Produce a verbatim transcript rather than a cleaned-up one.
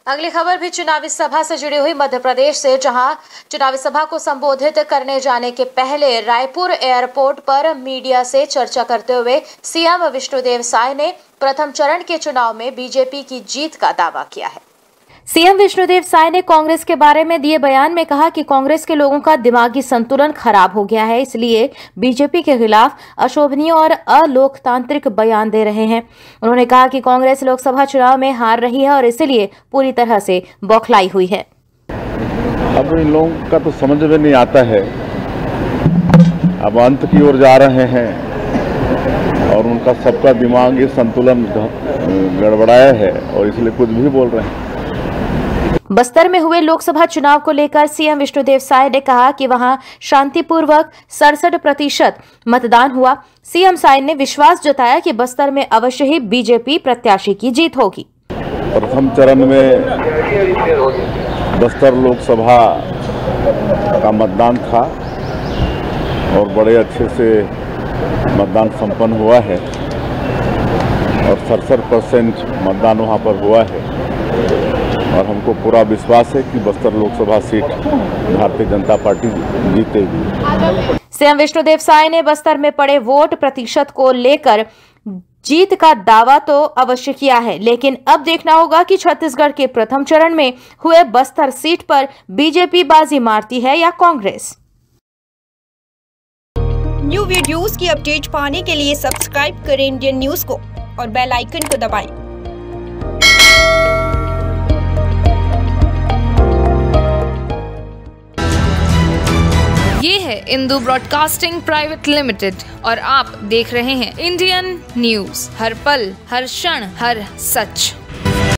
अगली खबर भी चुनावी सभा से जुड़ी हुई मध्य प्रदेश से, जहां चुनावी सभा को संबोधित करने जाने के पहले रायपुर एयरपोर्ट पर मीडिया से चर्चा करते हुए सीएम विष्णुदेव साय ने प्रथम चरण के चुनाव में बीजेपी की जीत का दावा किया है। सीएम विष्णुदेव साय ने कांग्रेस के बारे में दिए बयान में कहा कि कांग्रेस के लोगों का दिमागी संतुलन खराब हो गया है, इसलिए बीजेपी के खिलाफ अशोभनीय और अलोकतांत्रिक बयान दे रहे हैं। उन्होंने कहा कि कांग्रेस लोकसभा चुनाव में हार रही है और इसलिए पूरी तरह से बौखलाई हुई है। अब इन लोगों का तो समझ में नहीं आता है, अब अंत की ओर जा रहे हैं और उनका सबका दिमागी संतुलन गड़बड़ाया है और इसलिए कुछ भी बोल रहे हैं। बस्तर में हुए लोकसभा चुनाव को लेकर सीएम विष्णुदेव साय ने कहा कि वहां शांतिपूर्वक सड़सठ प्रतिशत मतदान हुआ। सीएम साय ने विश्वास जताया कि बस्तर में अवश्य ही बीजेपी प्रत्याशी की जीत होगी। प्रथम चरण में बस्तर लोकसभा का मतदान था और बड़े अच्छे से मतदान संपन्न हुआ है और सड़सठ परसेंट मतदान वहाँ पर हुआ है और हमको पूरा विश्वास है कि बस्तर लोकसभा सीट भारतीय जनता पार्टी जीतेगी। सीएम विष्णुदेव साय ने बस्तर में पड़े वोट प्रतिशत को लेकर जीत का दावा तो अवश्य किया है, लेकिन अब देखना होगा कि छत्तीसगढ़ के प्रथम चरण में हुए बस्तर सीट पर बीजेपी बाजी मारती है या कांग्रेस। न्यू वीडियोस की अपडेट पाने के लिए सब्सक्राइब करें इंडियन न्यूज को और बेल आइकन को दबाएं। ये है इंदू ब्रॉडकास्टिंग प्राइवेट लिमिटेड और आप देख रहे हैं इंडियन न्यूज, हर पल, हर क्षण, हर सच।